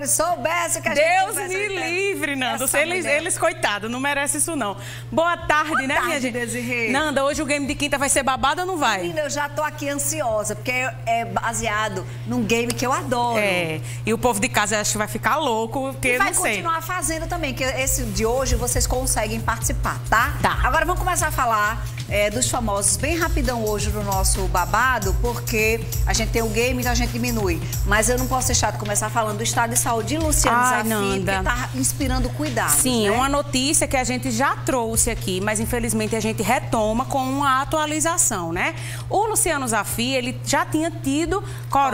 microfone soubesse que a gente... Deus me livre, Nanda. Eles, coitado, não merecem isso, não. Boa tarde, né, minha gente? Desirê. Nanda, hoje o game de quinta vai ser babado ou não vai? Menina, eu já tô aqui ansiosa, porque é baseado num game que eu adoro. E o povo de casa acho que vai ficar louco, porque e vai não sei. continuar fazendo também, que esse de hoje vocês conseguem participar, tá? Tá. Agora vamos começar a falar dos famosos bem rapidão hoje no nosso babado, porque a gente tem o game, então a gente diminui. Mas eu não posso deixar de começar falando do estado de saúde de Luciano Zafi, que tá inspirando cuidado. Sim, né? Uma notícia que a gente já trouxe aqui, mas infelizmente a gente retoma com uma atualização, né? O Luciano Zafi, ele já tinha tido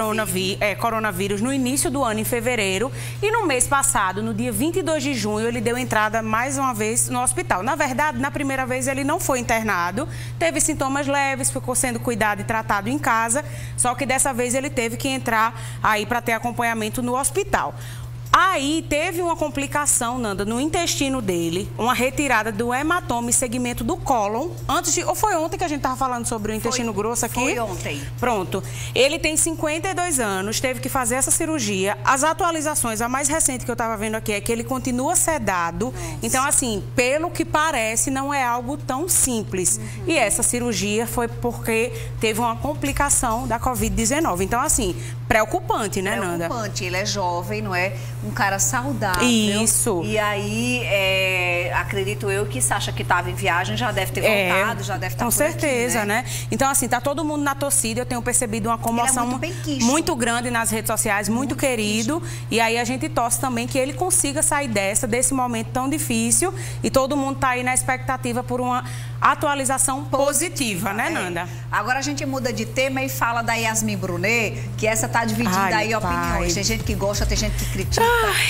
coronavírus no início do ano, em fevereiro, e no mês passado, no dia 22 de junho, ele deu entrada mais uma vez no hospital. Na verdade, na primeira vez ele não foi internado, teve sintomas leves, ficou sendo cuidado e tratado em casa, só que dessa vez ele teve que entrar aí para ter acompanhamento no hospital. Aí teve uma complicação, Nanda, no intestino dele, uma retirada do hematoma e segmento do cólon. Ou foi ontem que a gente estava falando sobre o intestino grosso aqui? Foi ontem. Pronto. Ele tem 52 anos, teve que fazer essa cirurgia. As atualizações, a mais recente que eu estava vendo aqui é que ele continua sedado. Nossa. Então, assim, pelo que parece, não é algo tão simples. E essa cirurgia foi porque teve uma complicação da Covid-19. Então, assim, preocupante, né, Nanda? Preocupante. Ele é jovem, não é? Um cara saudável. Isso. E aí, acredito eu que Sasha, que estava em viagem, já deve ter voltado, já deve estar com certeza, aqui, né? Então, assim, tá todo mundo na torcida. Eu tenho percebido uma comoção muito grande nas redes sociais, muito querido. E aí a gente torce também que ele consiga sair desse momento tão difícil. E todo mundo tá aí na expectativa por uma atualização positiva, né, Nanda? Agora a gente muda de tema e fala da Yasmin Brunet, que essa tá dividindo aí opiniões. Tem gente que gosta, tem gente que critica.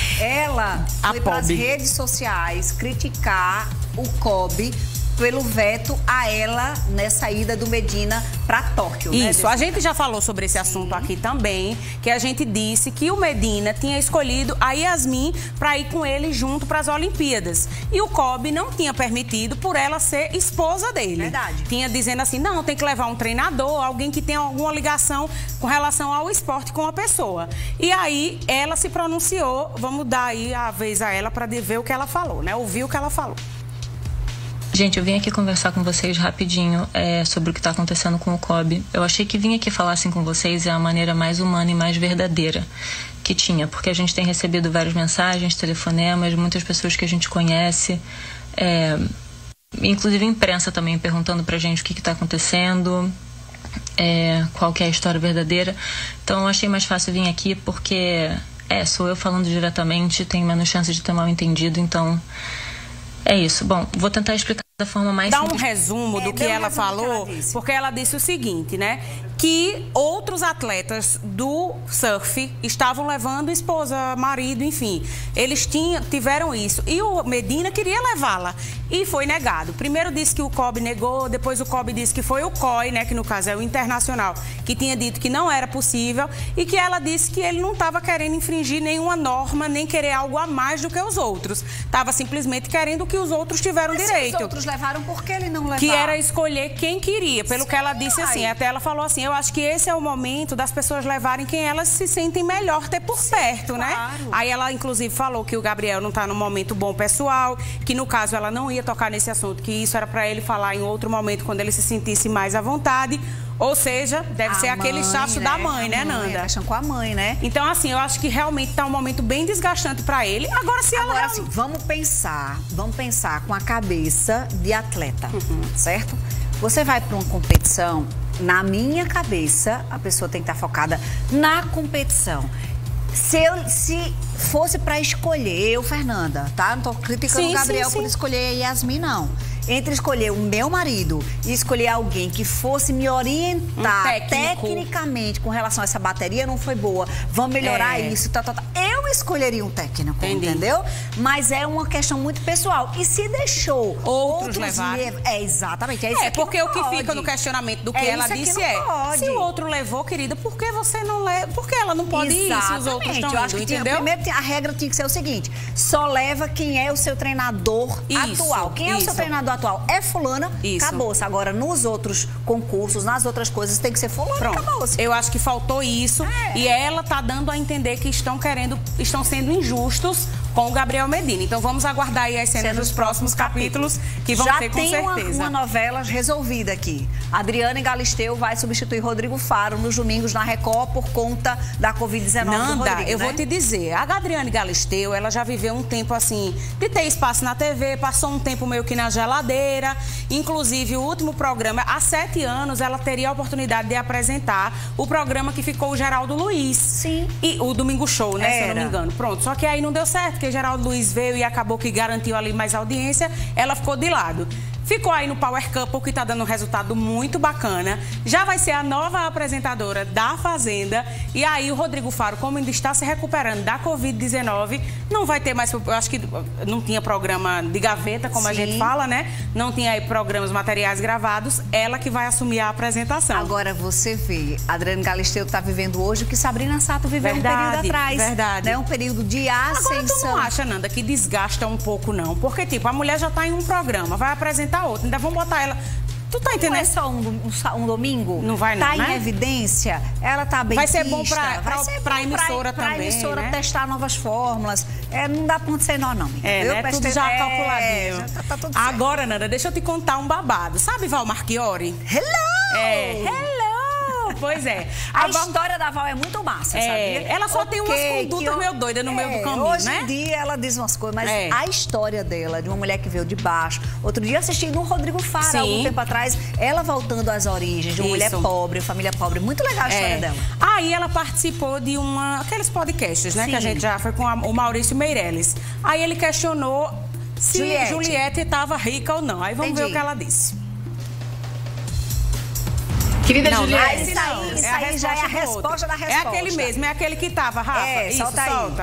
Ela foi para as redes sociais criticar o Kobe pelo veto a ela nessa ida do Medina para Tóquio. Isso, né? A gente já falou sobre esse assunto aqui também, que a gente disse que o Medina tinha escolhido a Yasmin para ir com ele junto para as Olimpíadas. E o Kobe não tinha permitido por ela ser esposa dele. Verdade. Tinha dizendo assim, não, tem que levar um treinador, alguém que tenha alguma ligação com relação ao esporte com a pessoa. E aí ela se pronunciou, vamos dar aí a vez a ela para ver o que ela falou, né? Ouvir o que ela falou. Gente, eu vim aqui conversar com vocês rapidinho sobre o que está acontecendo com o Kobe. Eu achei que vir aqui falar assim com vocês é a maneira mais humana e mais verdadeira que tinha, porque a gente tem recebido várias mensagens, telefonemas, muitas pessoas que a gente conhece, inclusive a imprensa também perguntando pra gente o que está acontecendo, qual que é a história verdadeira. Então eu achei mais fácil vir aqui porque sou eu falando diretamente, tenho menos chance de ter mal entendido, então... É isso. Bom, vou tentar explicar da forma mais simples. Dá um resumo do que ela falou, porque ela disse o seguinte, né? Que outros atletas do surf estavam levando esposa, marido, enfim. Eles tiveram isso. E o Medina queria levá-la. E foi negado. Primeiro disse que o Kobe negou, depois o Kobe disse que foi o COI, né? Que no caso é o Internacional, que tinha dito que não era possível. E que ela disse que ele não estava querendo infringir nenhuma norma, nem querer algo a mais do que os outros. Estava simplesmente querendo que os outros tiveram direito. Os outros levaram, por que ele não levou? Que era escolher quem queria. Pelo que ela disse assim, até ela falou assim, eu acho que esse é o momento das pessoas levarem quem elas se sentem melhor ter por perto, né? Aí ela, inclusive, falou que o Gabriel não tá num momento bom pessoal, que no caso ela não ia tocar nesse assunto, que isso era para ele falar em outro momento, quando ele se sentisse mais à vontade. Ou seja, deve ser aquele chacho da mãe, né, Nanda? Acham com a mãe, né? Então, assim, eu acho que realmente tá um momento bem desgastante para ele. Agora, se ela... Agora, assim, vamos pensar com a cabeça de atleta, certo? Você vai para uma competição, na minha cabeça, a pessoa tem que estar focada na competição. Se fosse para escolher, eu, Fernanda, tá? Não tô criticando o Gabriel por escolher a Yasmin, não. Entre escolher o meu marido e escolher alguém que fosse me orientar tecnicamente com relação a essa bateria, não foi boa. Vamos melhorar isso, Eu escolheria um técnico, entendeu? Mas é uma questão muito pessoal. E se deixou outros levarem... exatamente. Porque o que fica no questionamento do que ela disse se o outro levou, querida, por que você não leva? Por que ela não pode ir se os outros estão indo, entendeu? Primeiro, a regra tinha que ser o seguinte, só leva quem é o seu treinador atual. Quem é o seu treinador atual? É fulana, acabou-se. Agora, nos outros concursos, nas outras coisas, tem que ser fulana, acabou-se. Eu acho que faltou isso e ela tá dando a entender que estão querendo estão sendo injustos com o Gabriel Medina. Então vamos aguardar aí as cenas dos próximos capítulos que vão ter com certeza. Já tem uma novela resolvida aqui. Adriane Galisteu vai substituir Rodrigo Faro nos domingos na Record por conta da Covid-19 do Rodrigo, eu vou te dizer, a Adriane Galisteu, ela já viveu um tempo assim, de ter espaço na TV, passou um tempo meio que na geladeira, inclusive o último programa, há 7 anos, ela teria a oportunidade de apresentar o programa que ficou o Geraldo Luiz. Sim. E o Domingo Show, né, se eu não me engano. Pronto, só que aí não deu certo, porque Geraldo Luiz veio e acabou que garantiu ali mais audiência, ela ficou de lado. Ficou aí no Power Couple, que está dando um resultado muito bacana. Já vai ser a nova apresentadora da Fazenda. E aí o Rodrigo Faro, como ainda está se recuperando da Covid-19, não vai ter mais... Eu acho que não tinha programa de gaveta, como a gente fala, né? Não tinha aí programas materiais gravados. Ela que vai assumir a apresentação. Agora você vê, a Adriane Galisteu está vivendo hoje o que Sabrina Sato viveu um período atrás. Verdade. Né? Um período de ascensão. Agora tu não acha, Nanda, que desgasta um pouco, não? Porque, tipo, a mulher já está em um programa, vai apresentar outro, ainda vão botar ela... Tu tá entendendo? Não é só um domingo? Não vai não, tá né? Em evidência, ela tá bem vai ser vista, bom pra emissora também, pra emissora né? testar novas fórmulas. Não dá ponto sem nó, não. Né? Tudo já calculadinho. Já tá tudo agora, Nanda, deixa eu te contar um babado. Sabe Val Marchiori? Hello! Hello! Pois é. A história da Val é muito massa, sabia? Ela só tem umas condutas meio doidas no meio do caminho, hoje né? Hoje em dia ela diz umas coisas, mas a história dela, de uma mulher que veio de baixo. Outro dia assisti no Rodrigo Faro, algum tempo atrás, ela voltando às origens, de uma mulher pobre, família pobre. Muito legal a história dela. Aí ela participou de aqueles podcasts, né? Que a gente já foi com o Maurício Meirelles. Aí ele questionou se Juliette estava rica ou não. Aí vamos ver o que ela disse. Querida Juliette, isso aí já é a resposta da resposta. É aquele mesmo, é aquele que tava, Rafa. Solta.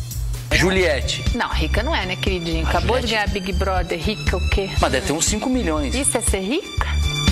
Juliette. Não, rica não é, né, queridinha? Acabou de ganhar Big Brother, rica o quê? Mas deve ter uns 5 milhões. Isso é ser rica?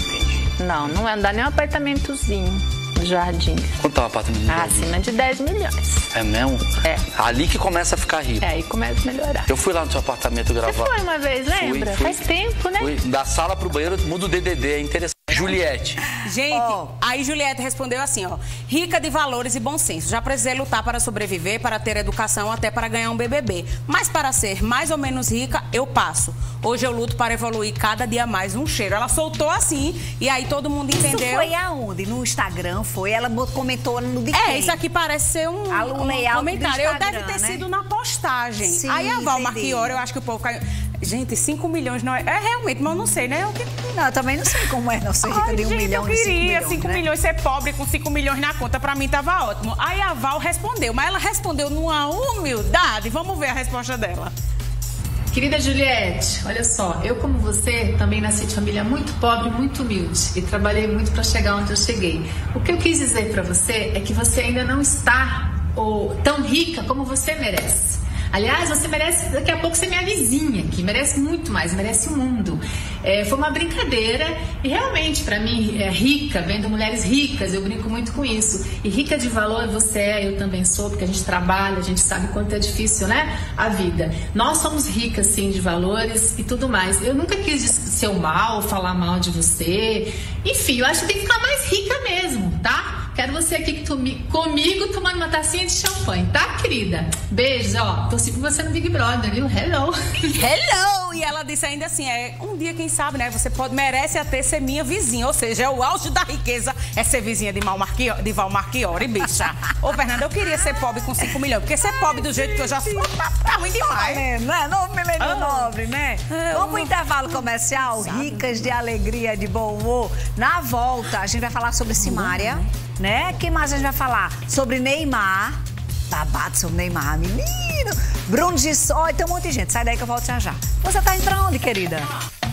Não, não é, não dá nem um apartamentozinho no jardim. Quanto tá um apartamento? Acima de 10 milhões. É mesmo? É. Ali que começa a ficar rico. Aí começa a melhorar. Eu fui lá no seu apartamento gravar. Você foi uma vez, lembra? Fui. Faz tempo, né? Fui. Da sala pro banheiro, muda o DDD, é interessante. Juliette. Gente, aí Juliette respondeu assim, ó. Rica de valores e bom senso. Já precisei lutar para sobreviver, para ter educação, até para ganhar um BBB. Mas para ser mais ou menos rica, eu passo. Hoje eu luto para evoluir cada dia mais um cheiro. Ela soltou assim, e aí todo mundo entendeu. Isso foi aonde? No Instagram foi? Ela comentou no de quem? Isso aqui parece ser um comentário. Eu deve ter sido na postagem. Sim, aí a Val Marchiori, eu acho que o povo caiu... Gente, 5 milhões não é... É realmente, mas eu não sei, né? Não, eu também não sei como é não ser rica de 1 milhão e 5 milhões, eu queria 5 milhões, ser pobre com 5 milhões na conta. Pra mim tava ótimo. Aí a Val respondeu, mas ela respondeu numa humildade. Vamos ver a resposta dela. Querida Juliette, olha só, eu como você também nasci de família muito pobre, muito humilde e trabalhei muito para chegar onde eu cheguei. O que eu quis dizer para você é que você ainda não está tão rica como você merece. Aliás, você merece, daqui a pouco, ser minha vizinha, que merece muito mais, merece o mundo. Foi uma brincadeira e realmente, para mim, rica, vendo mulheres ricas, eu brinco muito com isso. E rica de valor você eu também sou, porque a gente trabalha, a gente sabe quanto é difícil, né, a vida. Nós somos ricas, sim, de valores e tudo mais. Eu nunca quis ser o mal, falar mal de você. Enfim, eu acho que tem que ficar mais rica mesmo, tá? Quero você aqui comigo tomando uma tacinha de champanhe, tá, querida? Beijos, ó. Torci por você no Big Brother, viu? Hello! Hello! E ela disse ainda assim, um dia, quem sabe, né? Você merece até ser minha vizinha. Ou seja, é o auge da riqueza é ser vizinha de Val Marchiori, bicha. Ô, Fernanda, eu queria ser pobre com 5 milhões. Porque ser pobre do jeito que eu já sou, tá ruim demais. Né? Novo milênio nobre, né? Vamos pro intervalo comercial. Ricas de alegria, de bom humor. Na volta, a gente vai falar sobre Simária. Né? Quem mais a gente vai falar? Sobre Neymar. Babado sobre Neymar, menino. Bruno Gissó, tem um monte de gente. Sai daí que eu volto já já. Você tá indo pra onde, querida?